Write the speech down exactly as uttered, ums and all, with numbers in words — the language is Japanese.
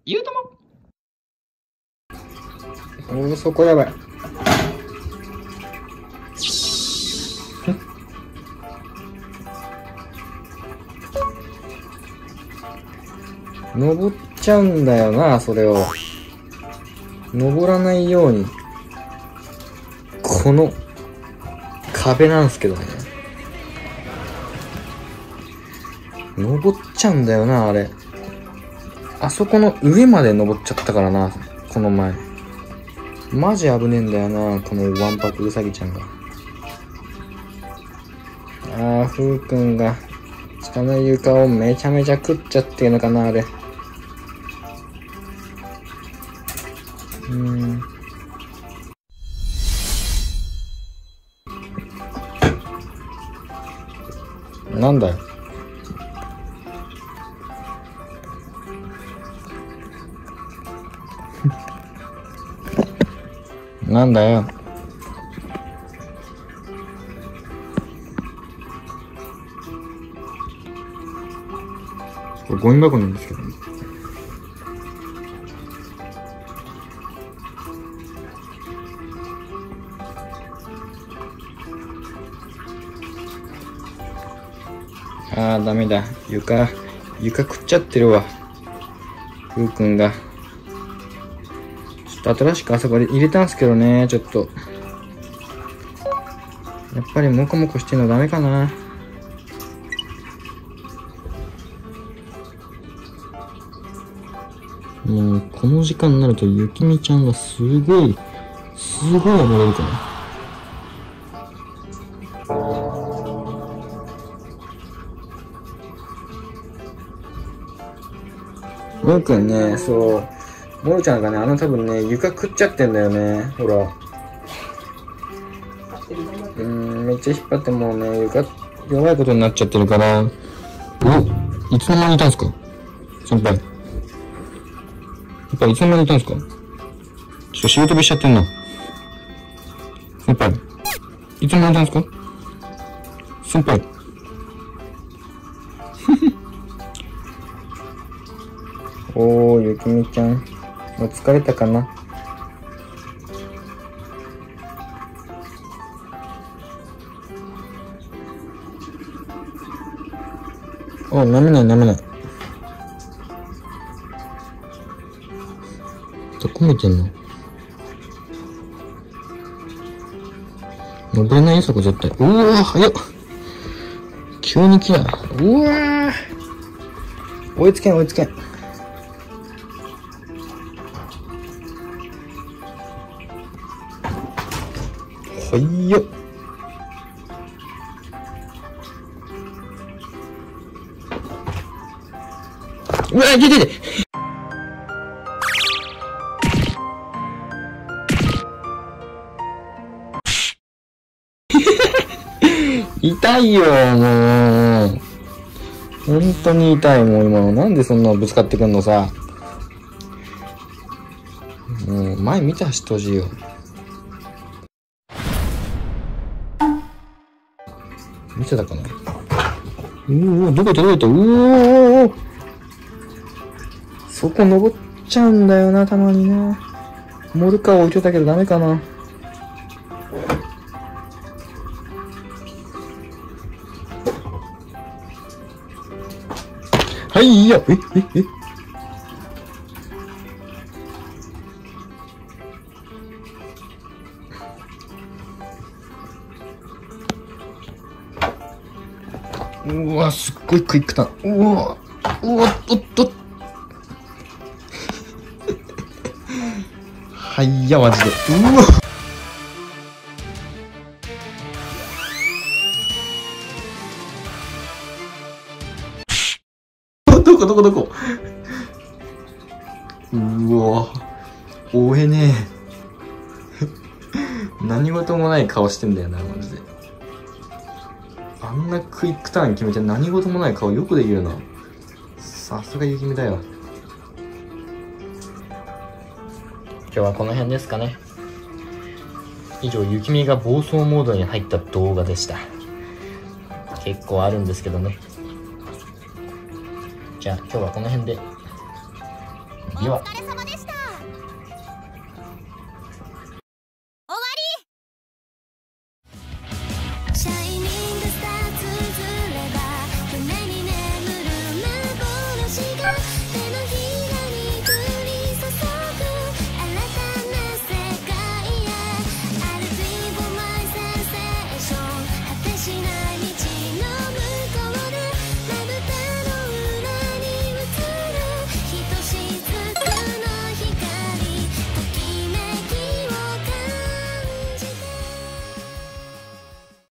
ゆうとも。 おー、そこやばい。登っちゃうんだよな、それを。登らないように。この壁なんすけどね。登っちゃうんだよな、あれ。あそこの上まで登っちゃったからな、この前。マジ危ねえんだよな、このワンパクウサギちゃんが。あー、ふうくんが下の床をめちゃめちゃ食っちゃってるのかな、あれ。うーん。なんだよ。なんだよ。これゴミ箱なんですけどね。あー、ダメだ。床、床食っちゃってるわ。ふうくんが。ちょっと新しくあそこで入れたんすけどね、ちょっと。やっぱりモコモコしてんのダメかな。もう、この時間になるとゆきみちゃんがすごい、すごい暴れるから。もうくんね、そう、もろちゃんがね、あの多分ね、床食っちゃってんだよね、ほら。うーん、めっちゃ引っ張ってもうね、床、弱いことになっちゃってるから。お、いつの間にいたんすか先輩。やっぱいつの間にいたんすかちょっと仕事飛びしちゃってんな。先輩。いつの間にいたんすか先輩。おー、ゆきみちゃん。もう疲れたかな。お、舐めない舐めない。どこ見てんの？登れないよ、そこ絶対。うわー、早っ。急に来た。うわー。追いつけん、追いつけん。はいよ。うわ、出てて。痛いよ、もう。本当に痛い、もう今の。なんでそんなぶつかってくんのさ。もう、前見て走ってほしいよ。見てたかな。うお、どこ行ったどこ行った。うおー、そこ登っちゃうんだよな、たまにな。モルカー置いてたけどダメかな。はい、いや、え、え、え。うわ、すっごいクイックターン。うわ、うわ、おっと。はいや、マジで。うわ。どこどこどこ。うわ、追えねえ。何事もない顔してんだよな、マジで。あんなクイックターン決めて何事もない顔よくできるな。さすがゆきみだよ。今日はこの辺ですかね。以上、ゆきみが暴走モードに入った動画でした。結構あるんですけどね。じゃあ今日はこの辺で。 では。 お疲れ様でした。終わり。